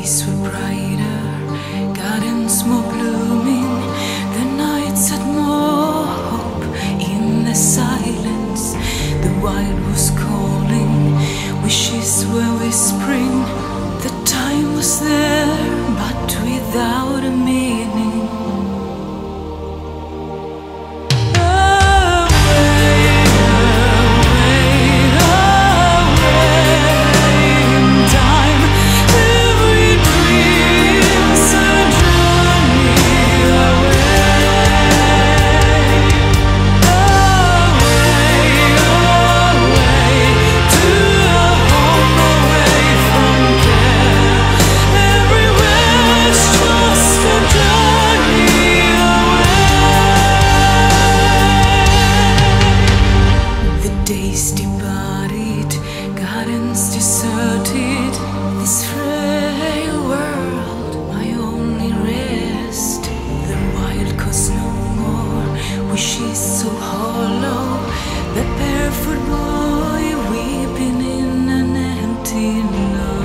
days were brighter, gardens more blooming, the nights had more hope. In the silence, the wild was calling, wishes were whispering. The time was there, but without a meaning. Days departed, gardens deserted, this frail world, my only rest. The wild cost no more, wishes so hollow, the barefoot boy weeping in an empty night.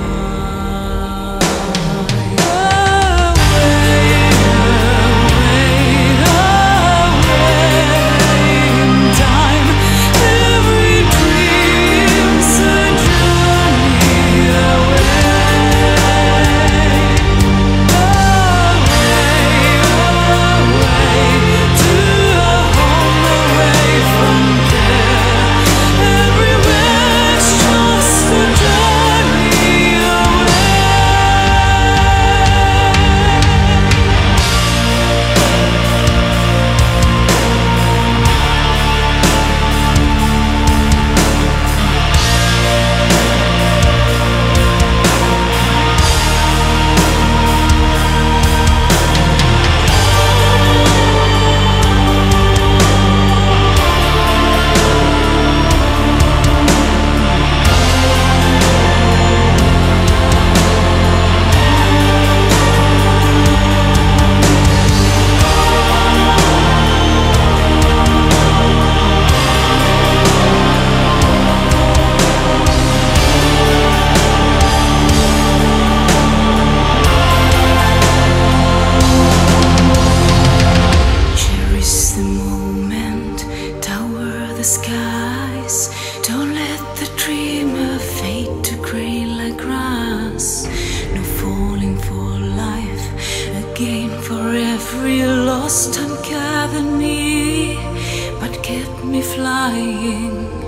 Skies, don't let the dreamer fade to grey like grass. No falling for life, again for every lost time gathered me, but kept me flying.